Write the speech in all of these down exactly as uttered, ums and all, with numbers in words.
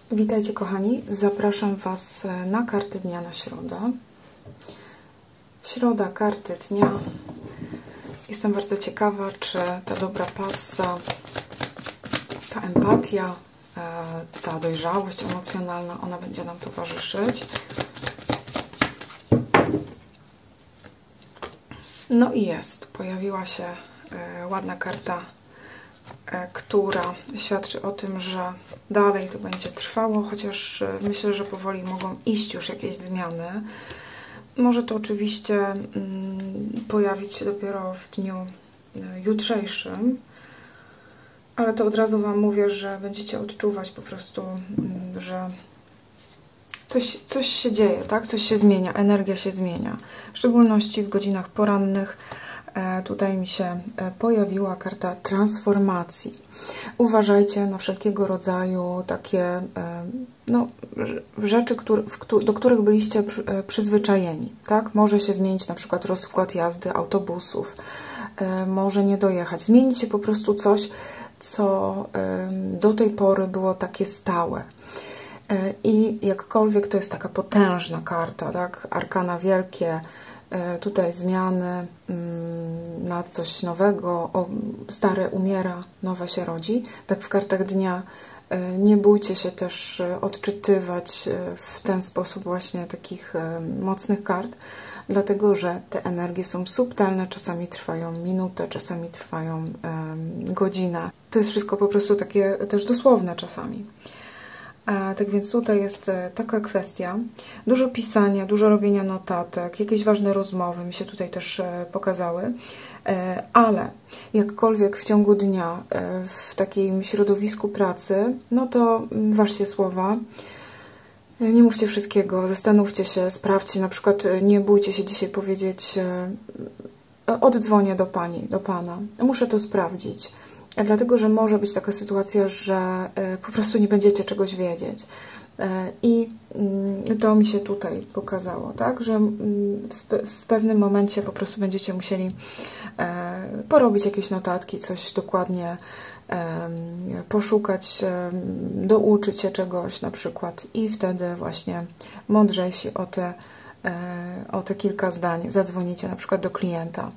Witajcie kochani, zapraszam Was na karty dnia na środę. Środa, karty dnia. Jestem bardzo ciekawa, czy ta dobra passa, ta empatia, ta dojrzałość emocjonalna, ona będzie nam towarzyszyć. No i jest, pojawiła się ładna karta, która świadczy o tym, że dalej to będzie trwało, chociaż myślę, że powoli mogą iść już jakieś zmiany. Może to oczywiście pojawić się dopiero w dniu jutrzejszym, ale to od razu Wam mówię, że będziecie odczuwać po prostu, że coś, coś się dzieje, tak? Coś się zmienia, energia się zmienia, w szczególności w godzinach porannych. Tutaj mi się pojawiła karta transformacji. Uważajcie na wszelkiego rodzaju takie no, rzeczy, do których byliście przyzwyczajeni. Tak? Może się zmienić na przykład rozkład jazdy autobusów, może nie dojechać. Zmienić się po prostu coś, co do tej pory było takie stałe. I jakkolwiek to jest taka potężna karta, tak? Arkana wielkie, tutaj zmiany na coś nowego, o, stare umiera, nowe się rodzi. Tak w kartach dnia nie bójcie się też odczytywać w ten sposób właśnie takich mocnych kart, dlatego że te energie są subtelne, czasami trwają minutę, czasami trwają godzinę. To jest wszystko po prostu takie też dosłowne czasami. Tak więc tutaj jest taka kwestia, dużo pisania, dużo robienia notatek, jakieś ważne rozmowy mi się tutaj też pokazały, ale jakkolwiek w ciągu dnia w takim środowisku pracy, no to ważcie słowa, nie mówcie wszystkiego, zastanówcie się, sprawdźcie, na przykład nie bójcie się dzisiaj powiedzieć, oddzwonię do Pani, do Pana, muszę to sprawdzić. Dlatego, że może być taka sytuacja, że po prostu nie będziecie czegoś wiedzieć. I to mi się tutaj pokazało, tak? Że w pewnym momencie po prostu będziecie musieli porobić jakieś notatki, coś dokładnie poszukać, douczyć się czegoś na przykład i wtedy właśnie mądrzejsi o te, o te kilka zdań zadzwonicie na przykład do klienta.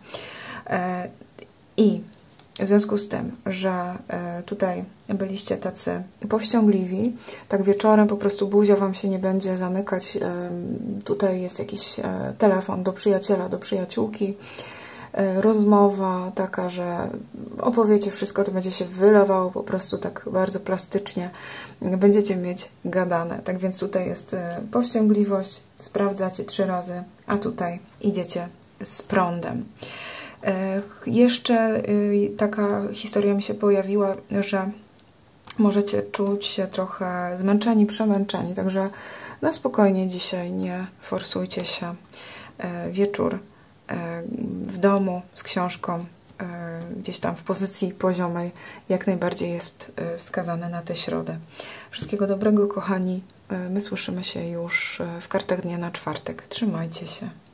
I w związku z tym, że tutaj byliście tacy powściągliwi, tak wieczorem po prostu buzia Wam się nie będzie zamykać, tutaj jest jakiś telefon do przyjaciela, do przyjaciółki, rozmowa taka, że opowiecie wszystko, to będzie się wylewało po prostu tak bardzo plastycznie, będziecie mieć gadane. Tak więc tutaj jest powściągliwość, sprawdzacie trzy razy, a tutaj idziecie z prądem. Jeszcze taka historia mi się pojawiła, że możecie czuć się trochę zmęczeni, przemęczeni, także no spokojnie dzisiaj, nie forsujcie się. Wieczór w domu z książką, gdzieś tam w pozycji poziomej, jak najbardziej jest wskazane na tę środę. Wszystkiego dobrego, kochani. My słyszymy się już w kartach dnia na czwartek. Trzymajcie się.